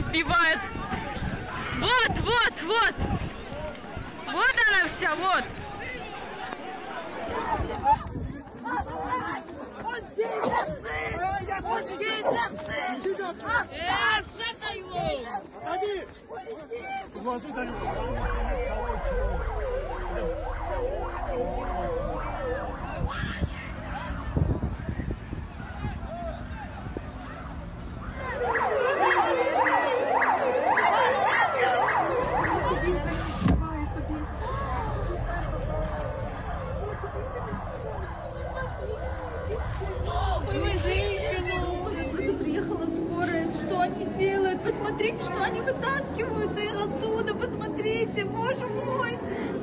сбивает. Вот, вот, вот. Вот она вся, вот. Приехала скорая, что они делают? Посмотрите, что они вытаскивают их оттуда, посмотрите, боже мой!